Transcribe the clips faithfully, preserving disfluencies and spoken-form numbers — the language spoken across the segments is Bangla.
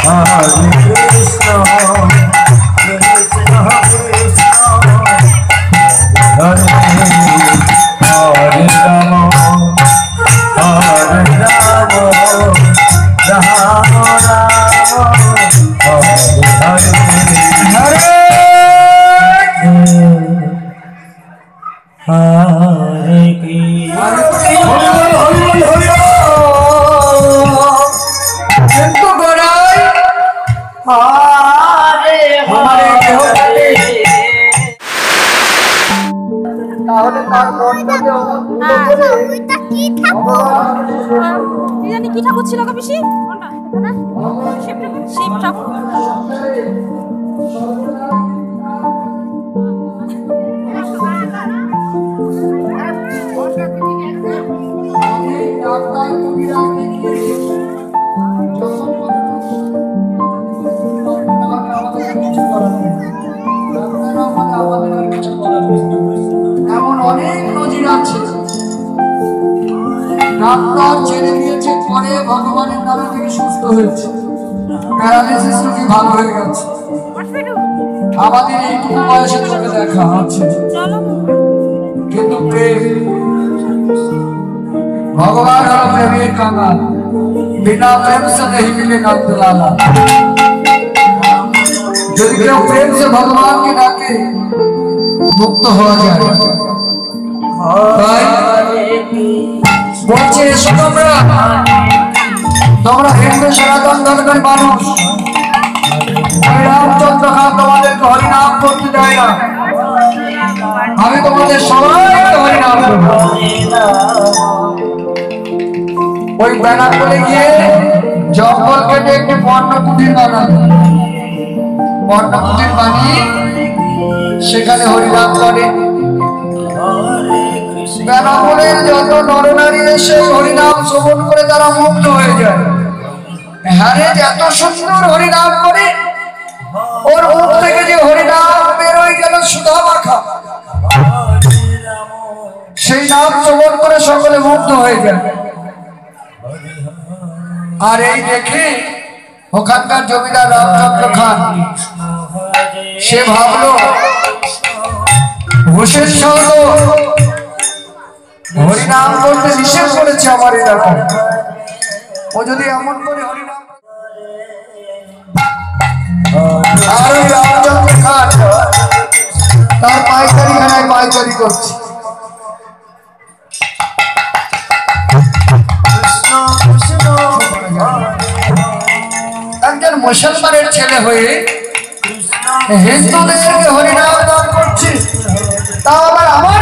কি ঠাকুর ছিল গো পিসি? কোনটা? না শিব শিব ঠাকুর। এমন অনেক নজির আছে। ডাক্তার ছেড়ে দিয়েছে, পরে ভগবানের নামে থেকে সুস্থ হয়েছে, প্যারালাইসিস রোগী ভালো হয়ে গেছে। আমাদের এইটুকু বয়সে চোখে দেখা আছে, কিন্তু প্রেম, ভগবান হলো প্রেমের কাঙাল, বিনা প্রেম সে नहीं मिले नंद लाला। যদি কেউ প্রেম সে ভগবানকে ডাকে মুক্ত হওয়া যায়। বলছে এসো তোমরা, তোমরা হিন্দু সনাতন ধর্মের মানুষ, রামচন্দ্র খান তোমাদেরকে হরিনাম করতে দেয় না, আমি তোমাদের সবাইকে হরিনাম করবো। ওই ব্যানার বলে গিয়ে জঙ্গল কেটে একটি পর্ণ কুটির বানালো, পর্ণ কুটির বানিয়ে সেখানে হরিনাম করে। বেনাপোলের যত নরনারী এসে হরিনাম শ্রবণ করে তারা মুগ্ধ হয়ে যায়। হ্যাঁ, এত সুন্দর হরিনাম করে, ওর মুখ থেকে যে হরিনাম বেরোয় গেল সুধা মাখা, সেই নাম শ্রবণ করে সকলে মুগ্ধ হয়ে যায়। আর এই দেখে ওখানকার জমিদার রামচন্দ্র খান সে ভাবলো হোসেন শাহ হরিনাম করতে নিষেধ করেছে আমার এলাকায়, ও যদি এমন করে হরিনাম। আর ওই রামচন্দ্র খান তার পাইকারি খানায় পাইকারি করছে। একজন মুসলমানের ছেলে হয়ে হিন্দুদেরকে হরিনাম দান করছে, তাও আবার আমার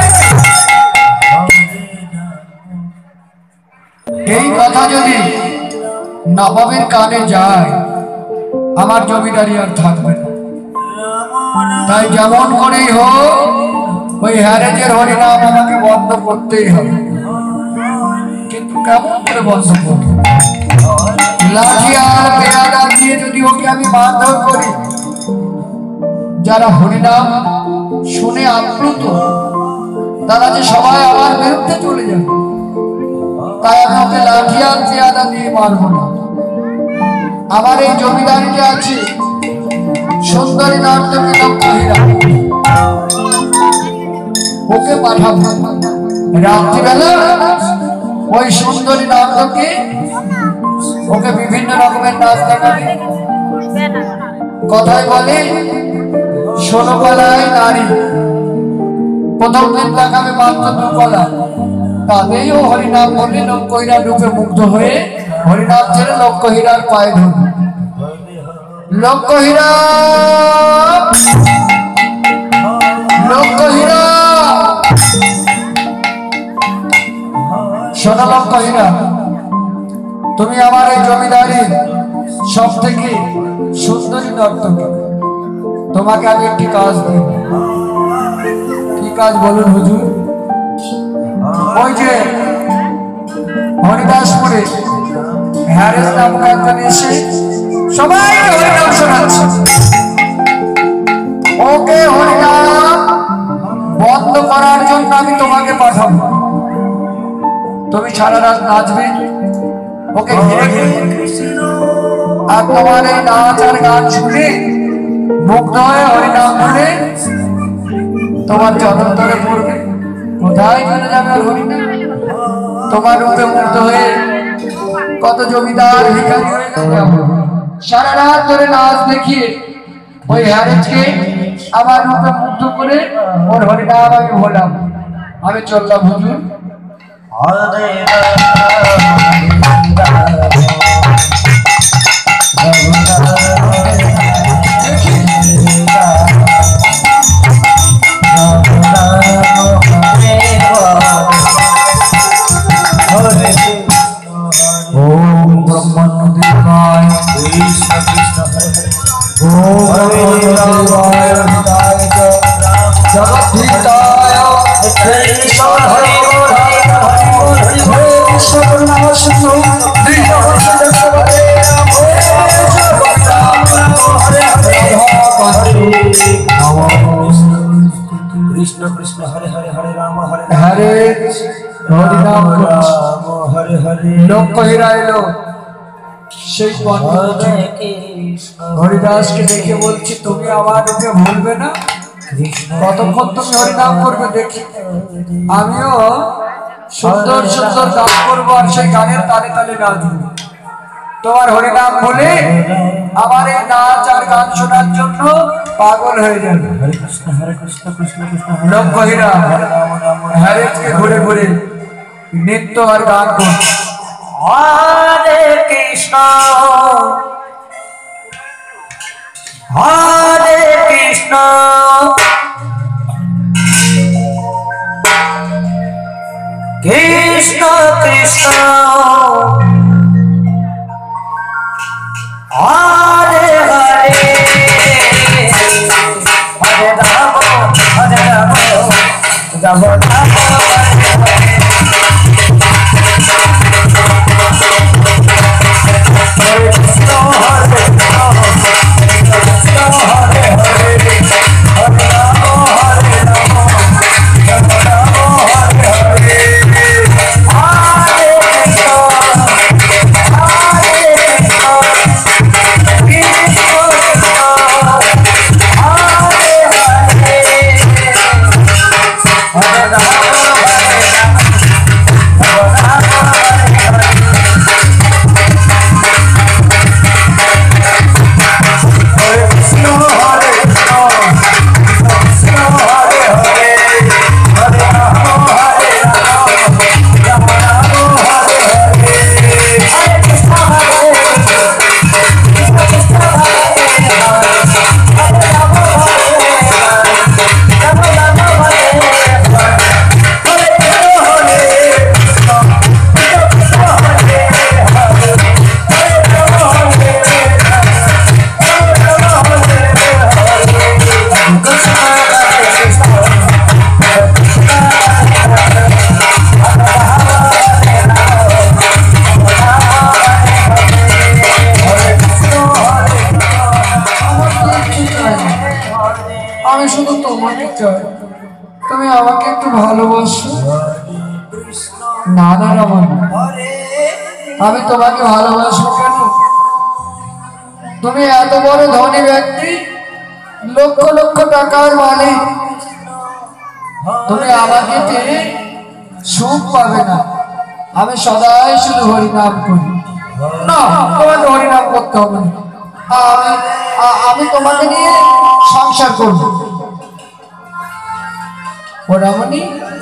এই কথা যদি নবাবের কানে যায় আমার জমিদারি আর থাকবে না। তাই যেমন করেই হোক ওই হ্যারেজের হরিনাম আমাকে বন্ধ করতেই হবে। কিন্তু কেমন করে বন্ধ করবো? লাঠি আর পেয়াদা দিয়ে যদি ওকে আমি মারধর করি, যারা হরিনাম শুনে আপ্লুত তারা যে সবাই আমার বিরুদ্ধে চলে যাবে, তাই আমি ওকে লাঠি আর পেয়াদা দিয়ে মারবো না। আমার এই জমিদারিতে আছে সুন্দরী নর্তকী লক্ষ্মীরা, ওকে পাঠাবো রাত্রিবেলা। ওই সুন্দরী নর্তকী ওকে বিভিন্ন রকমের নাচ দেখাবে। কথায় বলে ষোলকলায় নারী, প্রথম দিন দেখাবে মাত্র দুকলা, তাতেও হরিনাম বলে লক্ষ্মীরা রূপে মুগ্ধ হয়ে হরিনাম ছেড়ে লক্ষ্মীরার পায়ে ধরবে। লক্ষ্মীরা লক্ষ্মীরা শোনো লক্ষ্মীরা, তুমি আমার এই জমিদারি সব থেকে সুন্দরী নর্তকী, তোমাকে আমি একটি কাজ দিই। কি কাজ বলুন হুজুর? ওই যে হরিদাসপুরে হ্যারেস নামক একজন এসে সবাই হরিনাম শোনাচ্ছে, ওকে হরিনাম বন্ধ করার জন্য আমি তোমাকে পাঠাবো। তুমি সারা রাত নাচবে, ওকে ঘিরে ঘিরে আর তোমার এই নাচ আর গান শুনে মুগ্ধ হয়ে হরিনাম বলে তোমার জনন্তরে পড়বে। কোথায় চলে যাবে আর হরিনাম? তোমার রূপে মুগ্ধ হয়ে কত জমিদার ভিখারি হয়ে গেল। সারা রাত ধরে নাচ দেখিয়ে ওই হ্যারেজকে আমার রূপে মুগ্ধ করে ওর হরিনাম আমি বললাম। আমি চললাম হুজুর। ओम ब्रह्मण्य देवाय कृष्ण कृष्ण ओम देवाय हिताय जगद्धिताय कृष्ण हरि हरि हरि कृष्ण नामस्मृतो दिव्यवचनस्वरे कृष्ण कृष्ण हरे हरे हरे राम हरे हरे हरि नाम हरे हरे लोक कहिरा एलो সেই হরিদাসকে দেখে বলছি তুমি আমাদেরকে ভুলবে না? কতক্ষণ তুমি হরিনাম করবে দেখি। আমিও সুন্দর সুন্দর গান করবো আর সেই গানের তালে তালে নাচবো। তোমার হরিনাম বলে আমার এই নাচ আর গান শোনার জন্য পাগল হয়ে যাবে। हरे कृष्ण हरे कृष्ण कृष्ण कृष्ण লোক কহিরা হ্যারেজকে ঘুরে ঘুরে নৃত্য আর গান করছে। हरे कृष्ण हरे कृष्ण कृष्ण कृष्ण हरे हरे हरे राम हरे राम राम राम हरे कृष्ण हरे कृष्ण हरे हरे हरे राम हरे राम राम राम हरे हरे हरे कृष्ण हरे कृष्ण कृष्ण कृष्ण हरे हरे हरे राम हरे राम राम राम हरे हरे हरे कृष्ण हरे कृष्ण कृष्ण हरे हरे हरे राम हरे राम राम राम हरे हरे हरे कृष्ण हरे कृष्ण कृष्ण हरे हरे हरे राम हरे राम राम हरे हरे हरे कृष्ण हरे कृष्ण कृष्ण हरे हरे हरे राम हरे আমি শুধু তোমাকে চাই, তুমি আমাকে একটু ভালোবাসো। না না রমন, আমি তোমাকে ভালোবাসবো কেন? তুমি এত বড় ধনী ব্যক্তি, লক্ষ লক্ষ টাকার মালিক, তুমি আমাকে পেয়ে সুখ পাবে না। আমি সদাই শুধু হরিনাম করি। না, তোমাকে হরিনাম করতে হবে না। আমি আমি তোমাকে নিয়ে সংসার করব। ও রমণী,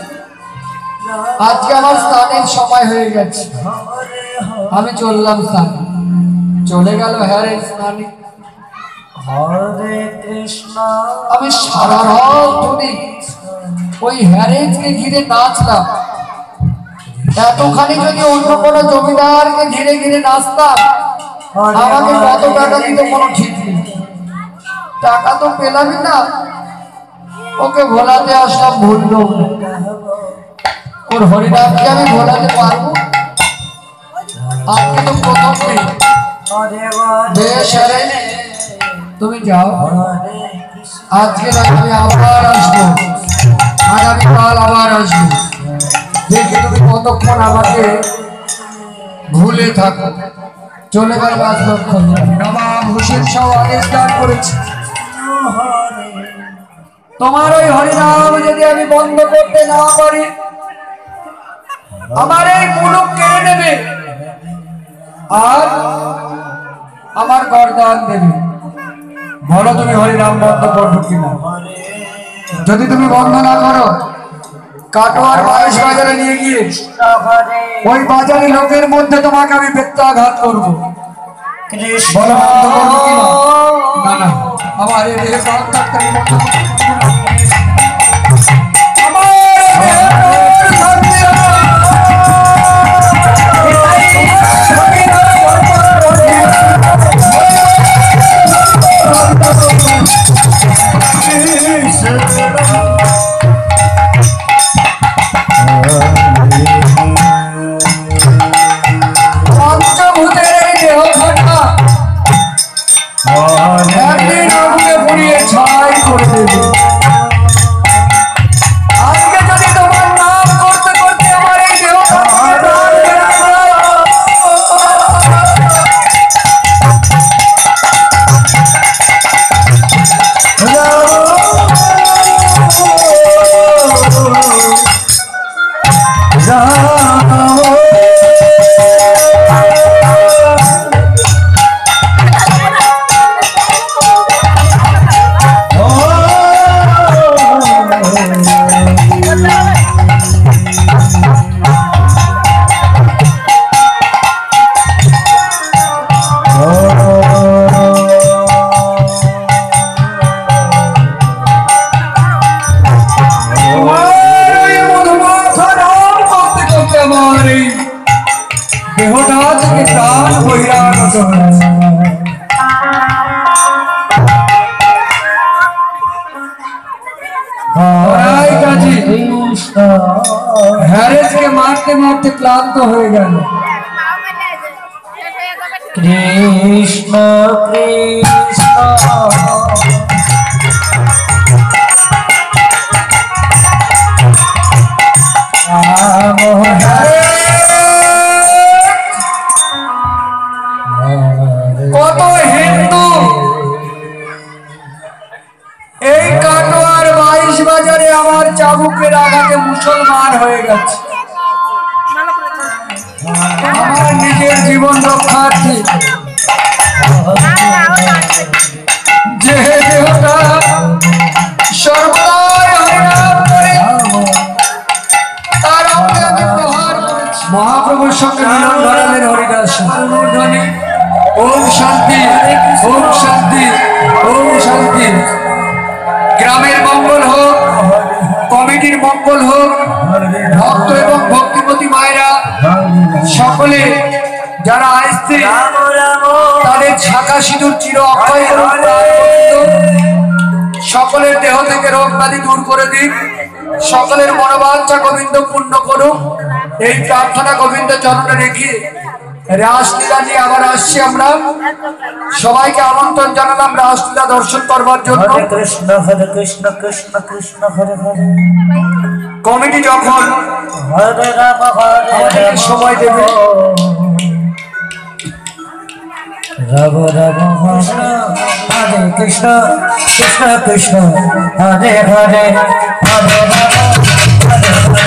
আজকে আমার স্নানের সময় হয়ে গেছে, আমি চললাম স্নানে। চলে গেল হ্যারে স্নানে। हरे कृष्ण আমি সারা রাত ধরে ওই হ্যারেজকে ঘিরে নাচলাম। এতখানি যদি অন্য কোনো জমিদারকে ঘিরে ঘিরে নাচতাম, আমাকে কত টাকা দিতে কোনো ঠিক নেই। টাকা তো পেলামই না, ওকে ভোলাতে আসলাম, ভুললো ওর হরিনামকে আমি ভোলাতে পারবো? আজকে তো প্রথম দিন। বেশ হ্যারে, তুমি যাও, আজকে আমি আবার আসবো, আগামীকাল আবার আসবো। দেখি তুমি কতক্ষণ আমাকে ভুলে থাকো। চলে গেল পাঁচ লক্ষ। নবাব হোসেন শাহ আদেশ দান করেছে, তোমার ওই হরিনাম যদি আমি বন্ধ করতে না পারি আমার এই মুলুক কেড়ে নেবে আর আমার গর্দান দেবে। বলো তুমি হরিনাম বন্ধ করবো কিনা? যদি তুমি বন্ধ না করো কাটোয়ার বাইশ বাজারে নিয়ে গিয়ে ওই বাজারে লোকের মধ্যে তোমাকে আমি বেত্রাঘাত করবো। বলো বন্ধ করবো কিনা? না না, আমার এই দেহে প্রাণ থাকতে আমি বন্ধ করবো না। আমার দেহে প্রাণ থাকতে পঞ্চভূতের দেহ ফাটা একদিন আগুনে পুড়িয়ে ছাই করে দেবে। আজকে যদি তোমার নাম করতে করতে আমার এই দেহ দেহটা থেকে প্রাণ বহিরাগত হয়েছে। হ্যারেসকে মারতে মারতে ক্লান্ত হয়ে গেল। কৃষ্ণ কৃষ্ণ কত হিন্দু এই কাটোয়ার বাইশ বাজারে আমার চাবুকের আঘাতে মুসলমান হয়ে গেছে। আমার নিজের জীবন রক্ষার্থে যে দেহটা সর্বদাই হরিনাম করে তার উপরে আমি প্রহার করেছি। মহাপ্রভুর সঙ্গে মিলন ধরালেন হরিদাস। ওম শান্তি, ওম শান্তি, ওম শান্তি। গ্রামের মঙ্গল হোক, কমিটির মঙ্গল হোক, ভক্ত এবং ভক্তিমতী মায়েরা সকলে যারা আসছে তাদের ছাকা সিঁদুর চির অক্ষয় সকলের দেহ থেকে রোগ ব্যাধি দূর করে দিন, সকলের মনোবাঞ্ছা গোবিন্দ পূর্ণ করুক। এই প্রার্থনা গোবিন্দ চরণে রেখে রাসলীলা নিয়ে আবার আসছি আমরা। সবাইকে আমন্ত্রণ জানালাম রাসলীলা দর্শন করবার জন্য। কৃষ্ণ হরে কৃষ্ণ কৃষ্ণ কৃষ্ণ হরে হরে। কমিটি যখন হরে রাম হরে সময় দেবে রাম রাম কৃষ্ণ হরে কৃষ্ণ কৃষ্ণ কৃষ্ণ হরে হরে হরে রাম হরে